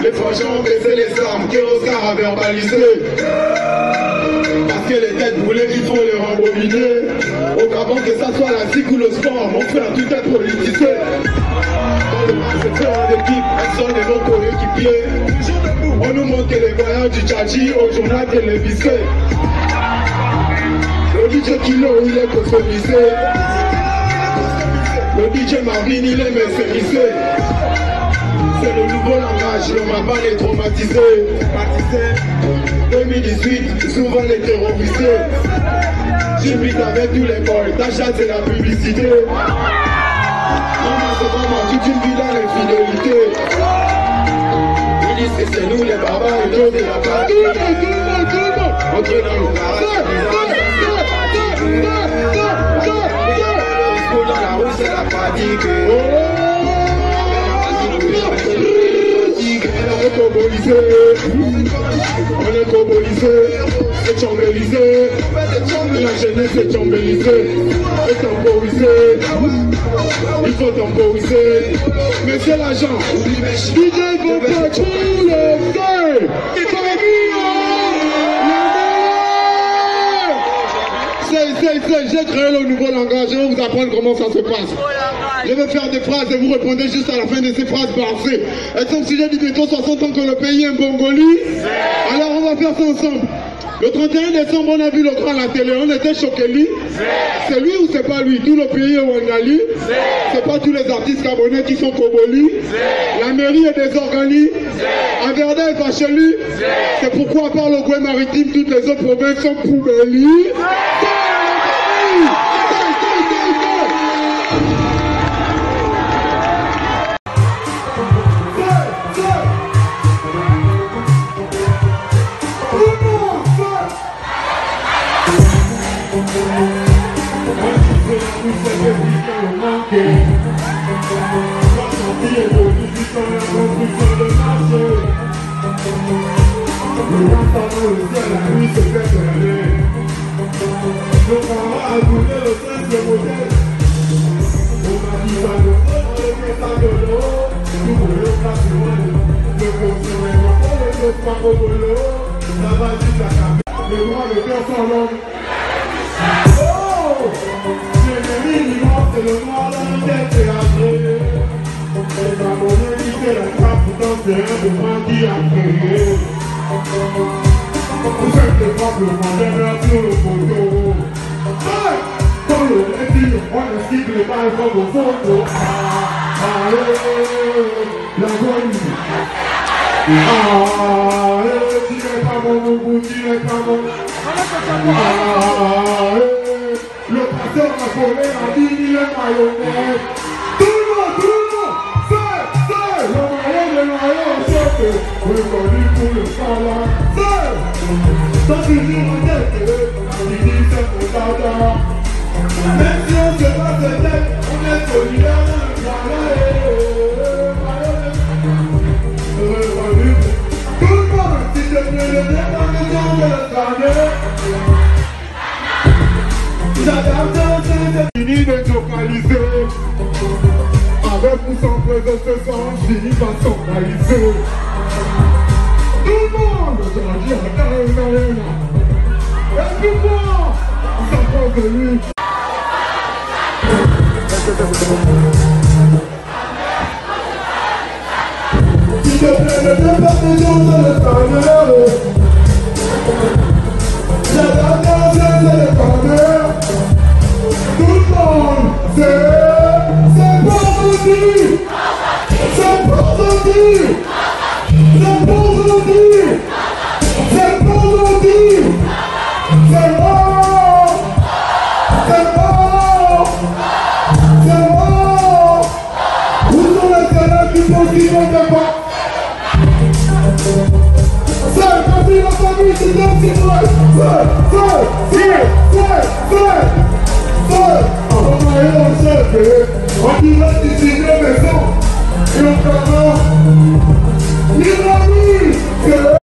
Les frangins ont baissé les armes qu'Oscar a verbalisé. Parce que les têtes brûlées, il faut les rembobiner. Autrement que ça soit la SIC ou le sport, mon frère, tout est politisé. Dans le match, c'est en équipe, personne n'est nos coéquipiers. On nous montre que les voyages du Tchadji au journal télévisé. Le DJ Kilo, il est customisé. Le DJ Marvin, il est messérisé. C'est le nouveau langage, le Maban est traumatisé. 2018, souvent les terrorisés. J'imite avec tous les boys, ta chatte c'est la publicité. Maman, c'est vraiment toute une vie dans l'infidélité. Ils disent que c'est nous les barbares et nous c'est la famille. Entre dans le garage, dans la rue c'est la fatigue. On est cobolisé, on est cobolisé, c'est chambelisé, la jeunesse est chambelisée, et temporisé, il faut temporiser, monsieur l'agent, DJ faut pas tout le feu, j'ai créé le nouveau langage, je vais vous apprendre comment ça se passe. Je vais faire des phrases et vous répondez juste à la fin de ces phrases barcées. Et comme si j'ai dit bientôt 60 ans que le pays est un Bongolie, alors on va faire ça ensemble. Le 31 décembre, on a vu le grand à la télé, on était choqués. C'est lui ou c'est pas lui? Tout le pays est Wangali. C'est pas tous les artistes gabonais qui sont Koboli. La mairie est désorganisée. Averda est Fachelu. C'est pourquoi, à part le Goué maritime, toutes les autres provinces sont Poubeli. Le pasteur m'a collé à 10 000 mayonnaise. Tout le monde, c'est le maillot, c'est reconnu pour le salon. C'est toujours en tête, il dit c'est pour dada. Même si on se bat de tête, on est solidaire dans le reconnu. Tout le monde, si je ne le dis pas, nous allons le gagner. Fini de localiser. Avec ou sans présence, ce sang finit par s'organiser. Tout le monde, je dis, et puis moi, ça prend de lui. S'il te plaît, ne fais pas tes gens de l'espagnol. J'adore, c'est l'espagnol. Tout le monde, c'est pour aujourd'hui. C'est pour aujourd'hui. C'est pour aujourd'hui. C'est pour aujourd'hui. C'est mort. C'est mort. C'est mort. Où sont les élèves qui font ce qu'ils ne pas? C'est comme si la famille se donne si vrai. On dirait d'ici les maisons et on commence.